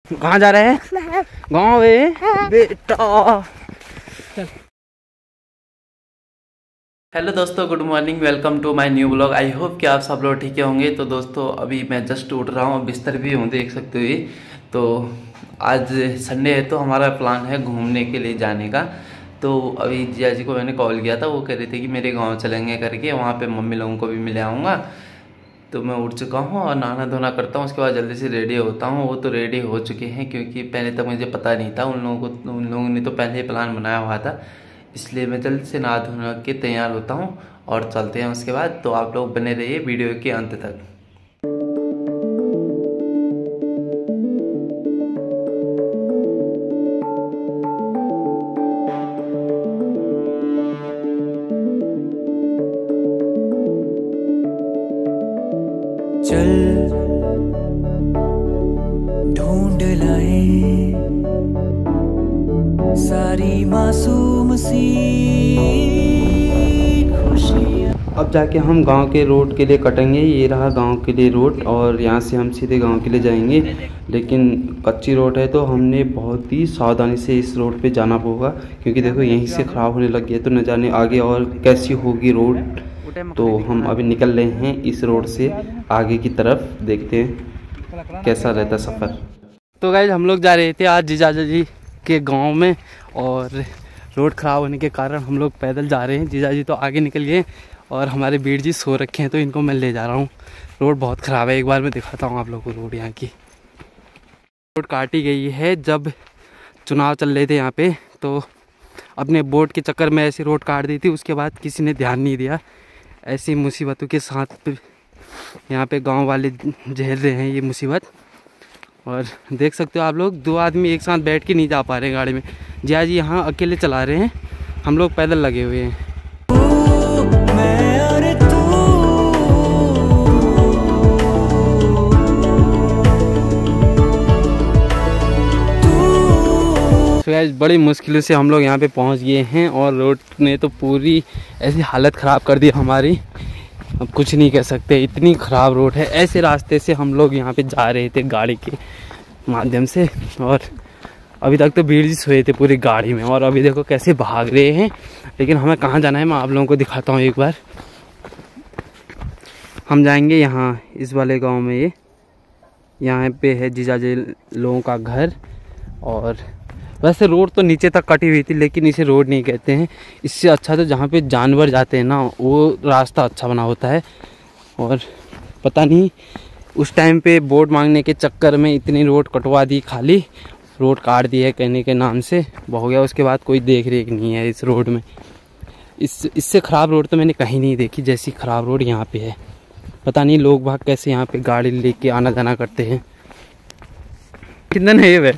कहाँ जा रहे हैं? गाँव बेटा। हेलो दोस्तों, good morning, welcome to my new blog. I hope कि आप सब लोग ठीक होंगे। तो दोस्तों अभी मैं जस्ट उठ रहा हूँ, बिस्तर भी हूँ देख सकते हो। ये तो आज संडे है तो हमारा प्लान है घूमने के लिए जाने का। तो अभी जिया जी को मैंने कॉल किया था, वो कह रहे थे कि मेरे गांव चलेंगे करके, वहाँ पे मम्मी लोगों को भी मिले आऊँगा। तो मैं उठ चुका हूँ और नहाना धोना करता हूँ, उसके बाद जल्दी से रेडी होता हूँ। वो तो रेडी हो चुके हैं क्योंकि पहले तक मुझे पता नहीं था। उन लोगों ने तो पहले ही प्लान बनाया हुआ था, इसलिए मैं जल्दी से नहा धोना के तैयार होता हूँ और चलते हैं उसके बाद। तो आप लोग बने रहिए वीडियो के अंत तक। चल ढूंढ लाए सारी मासूम सी खुशियाँ। अब जाके हम गांव के रोड के लिए कटेंगे। ये रहा गांव के लिए रोड और यहाँ से हम सीधे गांव के लिए जाएंगे। लेकिन कच्ची रोड है तो हमने बहुत ही सावधानी से इस रोड पे जाना होगा, क्योंकि देखो यहीं से ख़राब होने लग गया तो न जाने आगे और कैसी होगी रोड। तो हम अभी निकल रहे हैं इस रोड से आगे की तरफ, देखते हैं कैसा रहता सफ़र। तो गाइस हम लोग जा रहे थे आज जीजा जी के गांव में, और रोड ख़राब होने के कारण हम लोग पैदल जा रहे हैं। जीजा जी तो आगे निकल गए और हमारे बीर जी सो रखे हैं, तो इनको मैं ले जा रहा हूँ। रोड बहुत ख़राब है, एक बार मैं दिखाता हूँ आप लोगों को रोड यहाँ की। रोड काटी गई है, जब चुनाव चल रहे थे यहाँ पे तो अपने वोट के चक्कर में ऐसी रोड काट दी थी। उसके बाद किसी ने ध्यान नहीं दिया। ऐसी मुसीबतों के साथ यहाँ पे गांव वाले झेल रहे हैं ये मुसीबत। और देख सकते हो आप लोग, दो आदमी एक साथ बैठ के नहीं जा पा रहे हैं गाड़ी में। जिया जी यहाँ अकेले चला रहे हैं, हम लोग पैदल लगे हुए हैं। बड़ी मुश्किलों से हम लोग यहाँ पे पहुँच गए हैं और रोड ने तो पूरी ऐसी हालत ख़राब कर दी हमारी, अब कुछ नहीं कह सकते। इतनी ख़राब रोड है। ऐसे रास्ते से हम लोग यहाँ पे जा रहे थे गाड़ी के माध्यम से, और अभी तक तो भीड़ जी सोए थे पूरी गाड़ी में, और अभी देखो कैसे भाग रहे हैं। लेकिन हमें कहाँ जाना है मैं आप लोगों को दिखाता हूँ एक बार। हम जाएंगे यहाँ इस वाले गाँव में। ये यहाँ पे है जीजा जी लोगों का घर। और वैसे रोड तो नीचे तक कटी हुई थी, लेकिन इसे रोड नहीं कहते हैं। इससे अच्छा तो जहाँ पे जानवर जाते हैं ना, वो रास्ता अच्छा बना होता है। और पता नहीं उस टाइम पे वोट मांगने के चक्कर में इतनी रोड कटवा दी, खाली रोड काट दी है कहने के नाम से हो गया। उसके बाद कोई देख रेख नहीं है इस रोड में। इससे ख़राब रोड तो मैंने कहीं नहीं देखी जैसी ख़राब रोड यहाँ पे है। पता नहीं लोग भाग कैसे यहाँ पे गाड़ी लेके आना जाना करते हैं। कितना है ये?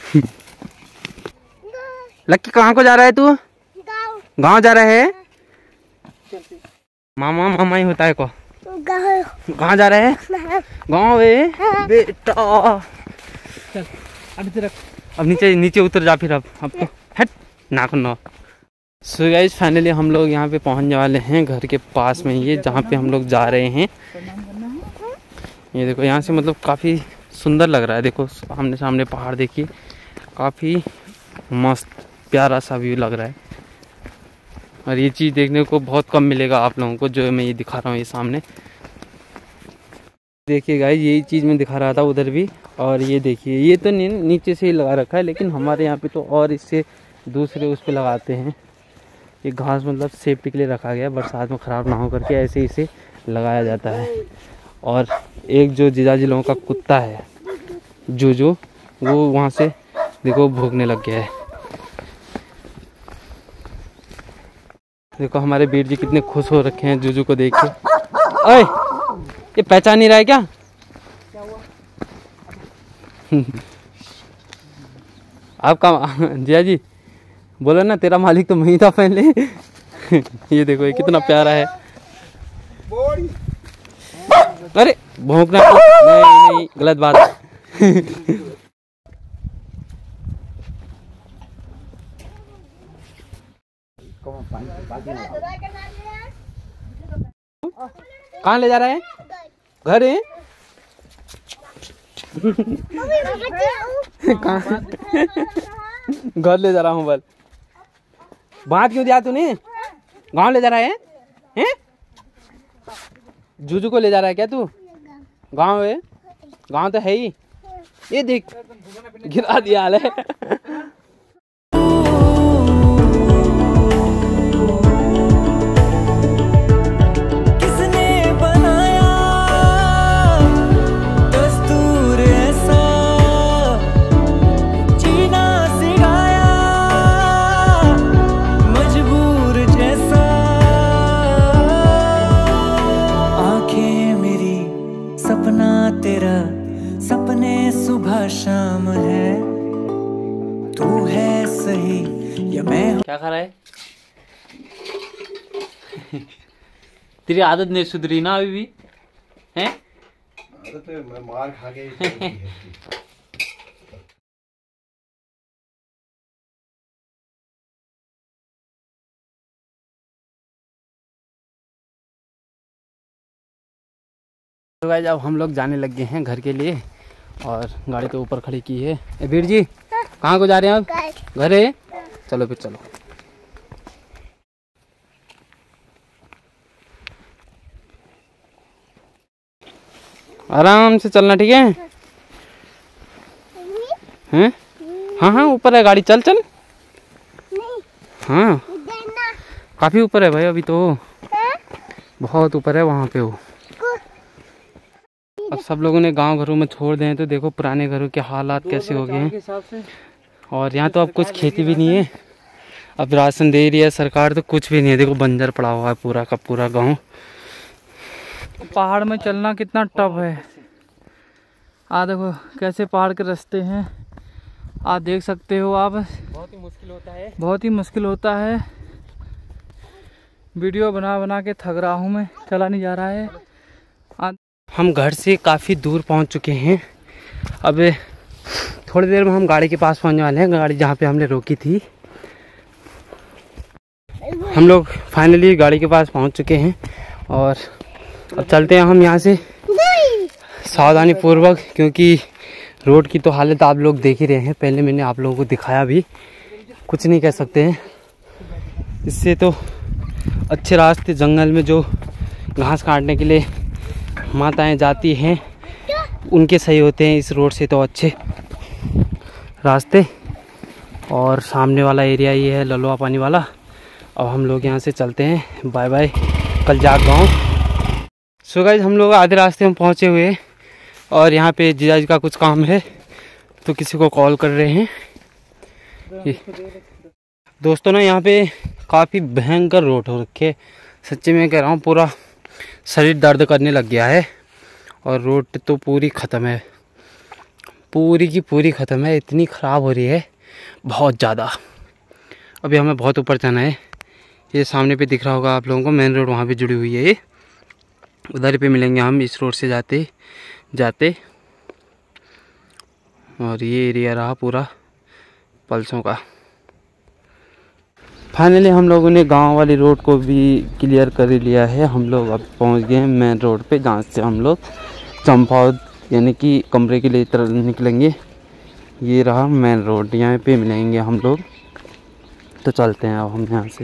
लक्की कहाँ को जा रहा है तू? गाँव जा रहा है? मामा मामा ही होता है को। कहाँ जा रहे हैं? गाँव बेटा। चल अब नीचे नीचे उतर जा फिर। अब तो हट नाक ना। सो गाइस फाइनली हम लोग यहाँ पे पहुँचने वाले हैं घर के पास में, ये जहाँ पे हम लोग जा रहे हैं। ये देखो यहाँ से मतलब काफ़ी सुंदर लग रहा है। देखो सामने सामने पहाड़ देखिए, काफ़ी मस्त प्यारा सा व्यू लग रहा है। और ये चीज़ देखने को बहुत कम मिलेगा आप लोगों को, जो मैं ये दिखा रहा हूँ ये सामने। देखिए गाइस यही चीज़ मैं दिखा रहा था उधर भी। और ये देखिए ये तो नीचे से ही लगा रखा है, लेकिन हमारे यहाँ पे तो और इससे दूसरे उस पे लगाते हैं। ये घास मतलब सेफ्टी के लिए रखा गया है, बरसात में ख़राब ना हो करके ऐसे इसे लगाया जाता है। और एक जो जीजाजी लोगों का कुत्ता है जो वो वहाँ से देखो भौंकने लग गया है। देखो हमारे बीर जी कितने खुश हो रखे हैं जूजू को देख के। ओए ये पहचान नहीं रहा है क्या? आपका जिया जी बोलो ना, तेरा मालिक तो वही था पहले। ये देखो ये कितना प्यारा है। अरे भौंकना नहीं, गलत बात है। कहाँ ले जा रहा है? घर है? घर ले जा रहा हूँ बल। बात क्यों दिया तूने? गाँव ले जा रहा है? हैं? जूजू को ले जा रहा है क्या तू? गाँव है? गाँव तो है ही। ये देख गिरा दिया हाल है। तेरा सपने सुबह शाम है, तू है सही या मैं। क्या खा रहा है? तेरी आदत नहीं सुधरी ना अभी भी हैं? आदत है, मैं मार खा के तो गाइस अब हम लोग जाने लग गए हैं घर के लिए और गाड़ी तो ऊपर खड़ी की है। वीर जी कहाँ को जा रहे हैं आप? घर है? चलो फिर चलो। आराम से चलना, ठीक है? हैं? हाँ हाँ ऊपर है गाड़ी, चल चल। हाँ काफी ऊपर है भाई, अभी तो बहुत ऊपर है वहाँ पे वो। अब सब लोगों ने गांव घरों में छोड़ दें तो देखो पुराने घरों के हालात कैसे हो गए हैं। और यहाँ तो अब कुछ खेती भी नहीं है, अब राशन दे रही है सरकार तो कुछ भी नहीं है। देखो बंजर पड़ा हुआ है पूरा का पूरा गांव। पहाड़ में चलना कितना टफ है। देखो कैसे पहाड़ के रास्ते हैं, आप देख सकते हो आप। बहुत ही मुश्किल होता है, बहुत ही मुश्किल होता है। वीडियो बना बना के थक रहा हूँ मैं, चला नहीं जा रहा है। हम घर से काफ़ी दूर पहुंच चुके हैं। अब थोड़ी देर में हम गाड़ी के पास पहुंचने वाले हैं, गाड़ी जहां पे हमने रोकी थी। हम लोग फाइनली गाड़ी के पास पहुंच चुके हैं और अब चलते हैं हम यहां से सावधानी पूर्वक, क्योंकि रोड की तो हालत आप लोग देख ही रहे हैं। पहले मैंने आप लोगों को दिखाया भी, कुछ नहीं कह सकते हैं इससे। तो अच्छे रास्ते जंगल में जो घास काटने के लिए माताएं जाती हैं उनके सही होते हैं, इस रोड से तो अच्छे रास्ते। और सामने वाला एरिया ये है ललुआ पानी वाला। अब हम लोग यहाँ से चलते हैं। बाय बाय कलजाक गाँव। सो गाइस हम लोग आधे रास्ते में पहुँचे हुए हैं और यहाँ पे जीजाजी का कुछ काम है तो किसी को कॉल कर रहे हैं। दोस्तों ना यहाँ पे काफ़ी भयंकर रोड हो रखे, सच्ची में कह रहा हूँ पूरा शरीर दर्द करने लग गया है। और रोड तो पूरी ख़त्म है, पूरी की पूरी ख़त्म है, इतनी ख़राब हो रही है बहुत ज़्यादा। अभी हमें बहुत ऊपर जाना है। ये सामने पे दिख रहा होगा आप लोगों को मेन रोड, वहाँ पे जुड़ी हुई है ये, उधर पे मिलेंगे हम इस रोड से जाते जाते। और ये एरिया रहा पूरा पल्सों का। फाइनली हम लोगों ने गांव वाली रोड को भी क्लियर कर लिया है। हम लोग अब पहुंच गए हैं मेन रोड पे, जहाँ से हम लोग चंपावत यानी कि कमरे के लिए तरफ निकलेंगे। ये रहा मेन रोड, यहाँ पे मिलेंगे हम लोग। तो चलते हैं अब हम यहाँ से।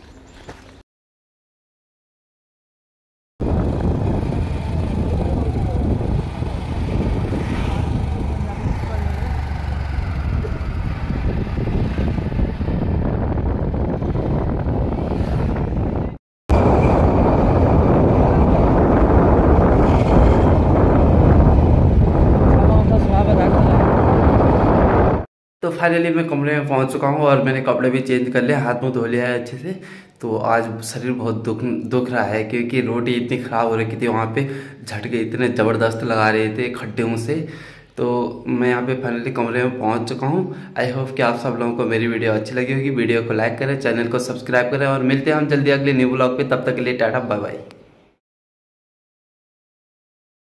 तो फाइनली मैं कमरे में पहुंच चुका हूं और मैंने कपड़े भी चेंज कर लिए, हाथ मुंह धो लिया है अच्छे से। तो आज शरीर बहुत दुख रहा है क्योंकि रोड ही इतनी ख़राब हो रही थी, वहाँ पे झटके इतने ज़बरदस्त लगा रहे थे खड्डों से। तो मैं यहाँ पे फाइनली कमरे में पहुँच चुका हूँ। आई होप कि आप सब लोगों को मेरी वीडियो अच्छी लगी होगी। वीडियो को लाइक करें, चैनल को सब्सक्राइब करें और मिलते हैं हम जल्दी अगले न्यू ब्लॉग पे। तब तक के लिए टाटा बाय बाय।